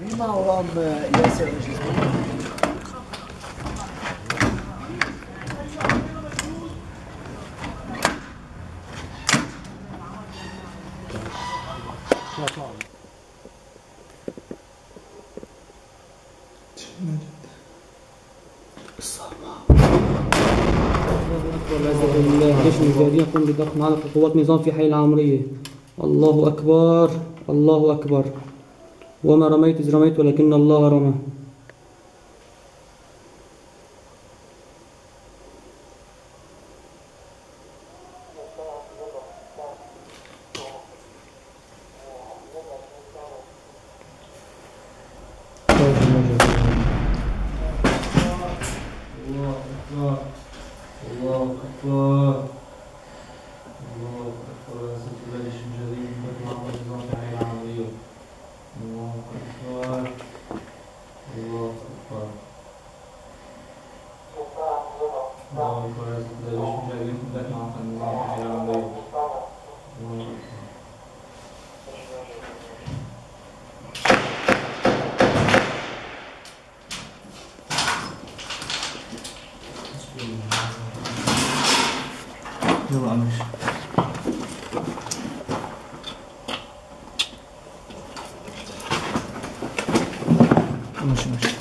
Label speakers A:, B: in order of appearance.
A: ما وراهم ياسر الجزائري.
B: الجيش المجاهدين يقوم بضخ معركة قوات نظام في حي العمرية. الله أكبر، الله أكبر. وما رميت إذ رميت ولكن الله رمى. الله أكبر، الله أكبر، الله أكبر. سيد الجيش المجاهدين يقوم بضخ معركة نظام في حي العمرية. الله أكبر، الله أكبر. الله أكبر. يا سيد الجيش المجاهدين يقوم بضخ معركة نظام في حي العمرية. الله أكبر.
A: يلا عمش. ماشي ماشي.